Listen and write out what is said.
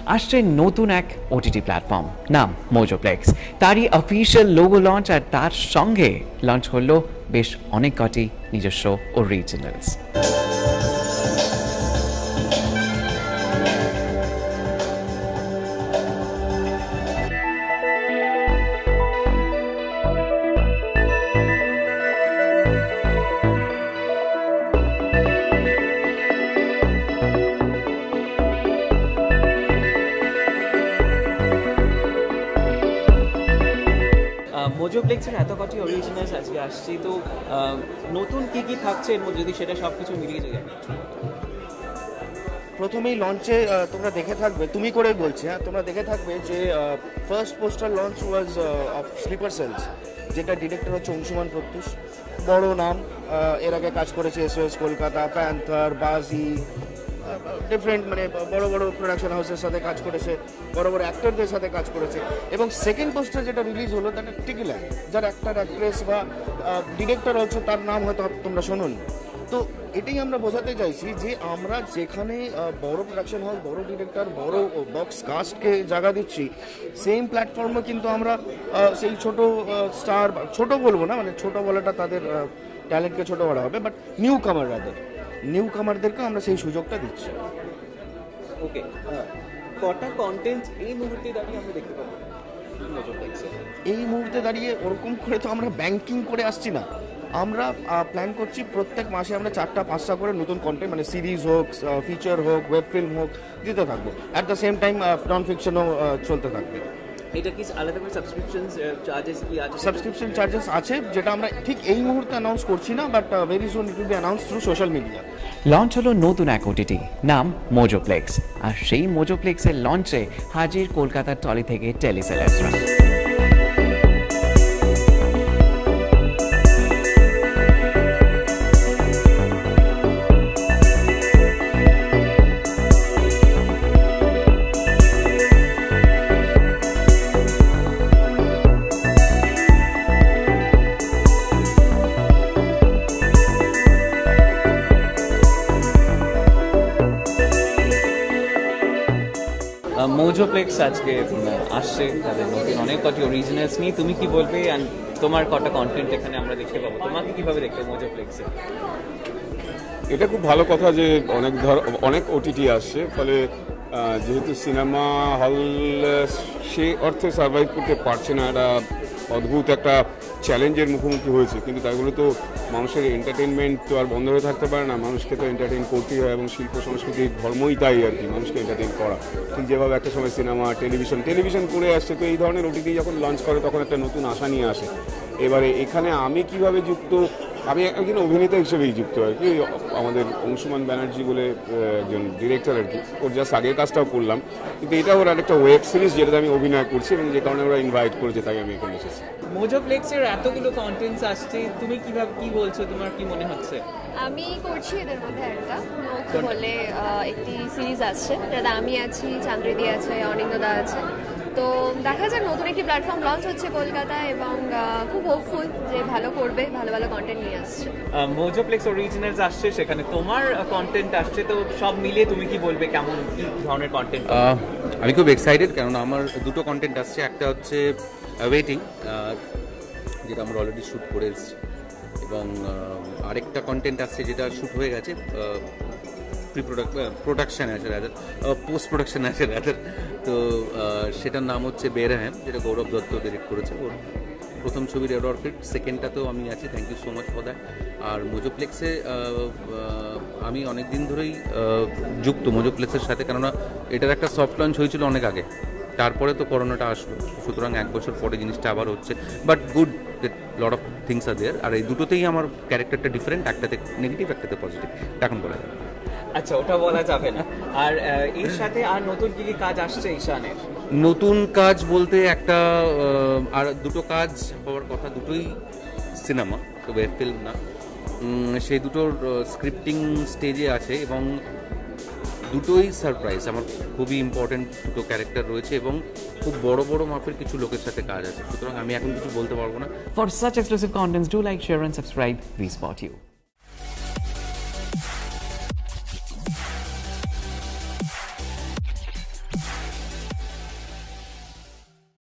আসছে নতুন এক ওটিটি প্ল্যাটফর্ম, নাম মোজোপ্লেক্স। তারই অফিসিয়াল লোগো লঞ্চ, আর তার সঙ্গে লঞ্চ করলো বেশ অনেক কটি নিজস্ব অরিজিনালস। মোজোপ্লেক্সের এত কটি অরিজিনালস আজকে আসছে, তো নতুন কি কি থাকছে এর মধ্যে, যদি সেটা সব কিছু মিলিয়ে যায়। প্রথমেই লঞ্চে তোমরা দেখে থাকবে, তুমি করে বলছি, হ্যাঁ তোমরা দেখে থাকবে যে first poster launch was of sleeper cells, যেটা ডিরেক্টর হচ্ছে অংশুমান প্রত্যুষ। বড় নাম, এর আগে কাজ করেছে SOS Kolkata, panther, Baazi, different মানে বড় বড় প্রোডাকশন হাউসের সাথে কাজ করেছে, বড় বড় অ্যাক্টরদের সাথে কাজ করেছে। এবং সেকেন্ড পোস্টার যেটা রিলিজ হলো, তার টিকিল্যান্ড, যার অ্যাক্টর অ্যাক্ট্রেস বা ডিরেক্টর অলসো, তার নাম হয়তো তোমরা শোনোনি। তো এটাই আমরা বোঝাতে চাইছি যে আমরা যেখানে বড় প্রোডাকশন হাউস, বড় ডিরেক্টর, বড় বক্স কাস্টকে জায়গা দিচ্ছি, সেম প্ল্যাটফর্মে কিন্তু আমরা সেই ছোট স্টার, ছোট বলবো না, মানে ছোট বলাটা তাদের ট্যালেন্টকে ছোট বলা হবে, বাট নিউ কামারদেরকে আমরা সেই সুযোগটা দিচ্ছি। ওকে, কটা কন্টেন্ট এই মুহূর্তে দাঁড়িয়ে আমরা দেখতে পাবো? এই মুহূর্তে দাঁড়িয়ে ওরকম করে তো আমরা ব্যাংকিং করে আসছি না, আমরা প্ল্যান করছি প্রত্যেক মাসে আমরা 4টা-5টা করে নতুন কন্টেন্ট, মানে সিরিজ হোক, ফিচার হোক, ওয়েব ফিল্ম হোক, দিতে থাকবো। At the same time non ফিকশনও চলতে থাকবে। এটা কি আলাদা করে সাবস্ক্রিপশন চার্জেস কি আছে? সাবস্ক্রিপশন চার্জেস আছে, যেটা আমরা ঠিক এই মুহূর্তে অ্যানাউন্স করছি না, but very soon it will be announce through social media. Launch হলো নতুন এক ওটিটি, নাম মোজোপ্লেক্স। আর সেই মোজোপ্লেক্সের লঞ্চে হাজির কলকাতার টলি থেকে টেলিসেলার্সরা। মোজোপ্লেক্স আজকে আসছে তাদের নতুন অনেক কটি অরিজিনালস নিয়ে। তুমি কি বলবে, অ্যান্ড তোমার কটা কন্টেন্ট এখানে আমরা দেখতে পাবো? তোমাকে কিভাবে দেখতে মোজোপ্লেক্সে? এটা খুব ভালো কথা যে অনেক ওটিটি আসছে, ফলে যেহেতু সিনেমা হল সে অর্থে সার্ভাইভ করতে পারছে না, একটা অদ্ভুত একটা চ্যালেঞ্জের মুখোমুখি হয়েছে। কিন্তু তাই বলে তো মানুষের এন্টারটেনমেন্ট তো আর বন্ধ হয়ে থাকতে পারে না, মানুষকে তো এন্টারটেইন করতেই হয়, এবং শিল্প সংস্কৃতির ধর্মই তাই আর কি, মানুষকে এন্টারটেইন করা। ঠিক যেভাবে একটা সময় সিনেমা, টেলিভিশন করে আসছে, তো এই ধরনের ওটিটি যখন লঞ্চ করে তখন একটা নতুন আশা নিয়ে আসে। এবারে এখানে আমি কিভাবে যুক্ত, আমি একজন অভিনেতা হিসেবেই যুক্ত আর কি। আমাদের অংশুমান ব্যানার্জি বলে একজন ডিরেক্টর আর কি, ওর জাস্ট আগের কাজটাও করলাম, কিন্তু এটা ওর আরেকটা ওয়েব সিরিজ যেটাতে আমি অভিনয় করছি, এবং যে কারণে ওরা ইনভাইট করেছে, তাই আমি এখানে এসেছি। মোজোপ্লেক্সের এতগুলো কন্টেন্টস আসছে, তুমি কিভাবে কি বলছো, তোমার কি মনে হচ্ছে? আমি করছি এদের মধ্যে একটা নতুন বলে একটি সিরিজ আসছে, যেটা আমি আছি, চান্দ্রিদি আছে, অনিন্দদা আছে। তো দেখা যাক, নতুন একটি প্ল্যাটফর্ম লঞ্চ হচ্ছে কলকাতায়, এবং খুব হোপফুল যে ভালো করবে, ভালো ভালো কন্টেন্ট নিয়ে আসছে। মোজোপ্লেক্স অরিজিনালস আসছে, সেখানে তোমার কন্টেন্ট আসছে, তো সব মিলিয়ে তুমি কি বলবে, কেমন কি ধরনের কন্টেন্ট? আমি খুব এক্সাইটেড, কারণ আমার দুটো কন্টেন্ট আসছে। একটা হচ্ছে ওয়েটিং, যেটা আমরা অলরেডি শ্যুট করে এসেছি, এবং আরেকটা কন্টেন্ট আসছে যেটা শ্যুট হয়ে গেছে, প্রোডাকশান আছে রাদার, পোস্ট প্রোডাকশান আছে রাদার। তো সেটার নাম হচ্ছে বেরহম, যেটা গৌরব দত্ত ডিরেক্ট করেছে। ওর প্রথম ছবি রেড অর্কিড, সেকেন্ডটাতেও আমি আছি, thank you so much for that. আর মোজোপ্লেক্সে আমি অনেক দিন ধরেই যুক্ত মোজোপ্লেক্সের সাথে, কেননা এটার একটা সফট লঞ্চ হয়েছিল অনেক আগে, তারপরে তো করোনাটা আসলো, সুতরাং 1 বছর পরে জিনিসটা আবার হচ্ছে। But good, lot of things are there. আর এই দুটোতেই আমার ক্যারেক্টারটা ডিফারেন্ট, একটাতে নেগেটিভ, একটাতে পজিটিভ, এখন বলা যাবে। আচ্ছা, ওটা বলা যাবে না। আর এর সাথে আর নতুন কি কি কাজ আসছে ঈশানের? নতুন কাজ বলতে একটা আর দুটো কাজ হওয়ার কথা, দুটোই সিনেমা, তো ওয়েব ফিল্ম না। সেই দুটোর স্ক্রিপ্টিং স্টেজে আছে, এবং দুটোই সারপ্রাইজ। আমার খুবই ইম্পর্টেন্ট দুটো ক্যারেক্টার রয়েছে, এবং খুব বড় বড় মাপের কিছু লোকের সাথে কাজ আছে, সুতরাং আমি এখন কিছু বলতে পারবো না। For such exclusive contents, do like, share and subscribe. We spot you.